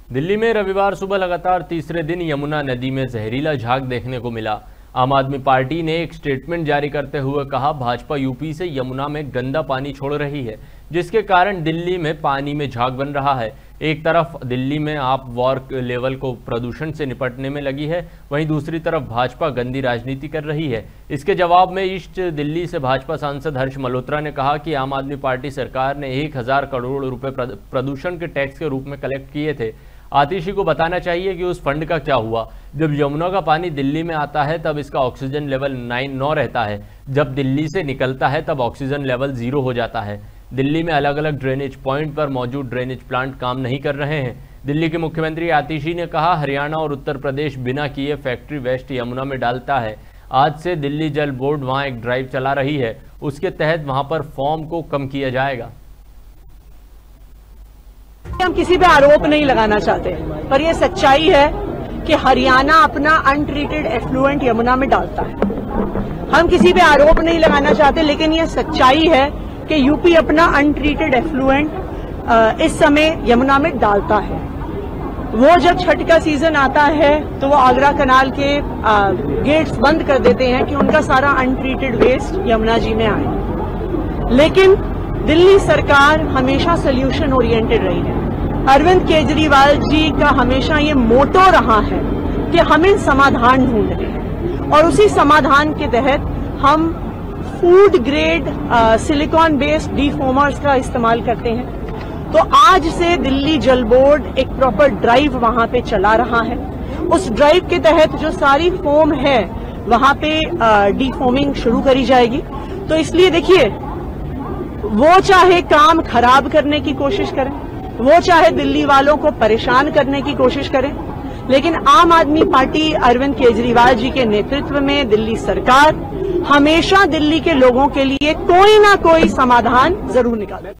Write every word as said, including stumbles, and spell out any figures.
दिल्ली में रविवार सुबह लगातार तीसरे दिन यमुना नदी में जहरीला झाग देखने को मिला। आम आदमी पार्टी ने एक स्टेटमेंट जारी करते हुए कहा, भाजपा यूपी से यमुना में गंदा पानी छोड़ रही है, जिसके कारण दिल्ली में पानी में झाग बन रहा है। एक तरफ दिल्ली में आप वार लेवल को प्रदूषण से निपटने में लगी है, वहीं दूसरी तरफ भाजपा गंदी राजनीति कर रही है। इसके जवाब में ईस्ट दिल्ली से भाजपा सांसद हर्ष मल्होत्रा ने कहा कि आम आदमी पार्टी सरकार ने एक हजार करोड़ रुपए प्रदूषण के टैक्स के रूप में कलेक्ट किए थे। आतिशी को बताना चाहिए कि उस फंड का क्या हुआ। जब यमुना का पानी दिल्ली में आता है तब इसका ऑक्सीजन लेवल नाइन नौ रहता है, जब दिल्ली से निकलता है तब ऑक्सीजन लेवल जीरो हो जाता है। दिल्ली में अलग अलग ड्रेनेज पॉइंट पर मौजूद ड्रेनेज प्लांट काम नहीं कर रहे हैं। दिल्ली के मुख्यमंत्री आतिशी ने कहा, हरियाणा और उत्तर प्रदेश बिना किए फैक्ट्री वेस्ट यमुना में डालता है। आज से दिल्ली जल बोर्ड वहां एक ड्राइव चला रही है, उसके तहत वहां पर फॉर्म को कम किया जाएगा। हम किसी पे आरोप नहीं लगाना चाहते, पर यह सच्चाई है कि हरियाणा अपना अनट्रीटेड एफ्लुएंट यमुना में डालता है। हम किसी पे आरोप नहीं लगाना चाहते, लेकिन यह सच्चाई है कि यूपी अपना अनट्रीटेड एफ्लुएंट इस समय यमुना में डालता है। वो जब छठ का सीजन आता है तो वो आगरा कनाल के आ, गेट्स बंद कर देते हैं कि उनका सारा अनट्रीटेड वेस्ट यमुना जी में आए। लेकिन दिल्ली सरकार हमेशा सोल्यूशन ओरिएंटेड रही है। अरविंद केजरीवाल जी का हमेशा ये मोटो रहा है कि हमें समाधान ढूंढने हैं, और उसी समाधान के तहत हम food grade silicone based defoamers का इस्तेमाल करते हैं। तो आज से दिल्ली जल बोर्ड एक प्रॉपर ड्राइव वहां पे चला रहा है। उस ड्राइव के तहत जो सारी फोम है वहां पे डीफोमिंग शुरू करी जाएगी। तो इसलिए देखिए, वो चाहे काम खराब करने की कोशिश करें, वो चाहे दिल्ली वालों को परेशान करने की कोशिश करें, लेकिन आम आदमी पार्टी अरविंद केजरीवाल जी के नेतृत्व में दिल्ली सरकार हमेशा दिल्ली के लोगों के लिए कोई ना कोई समाधान जरूर निकाले।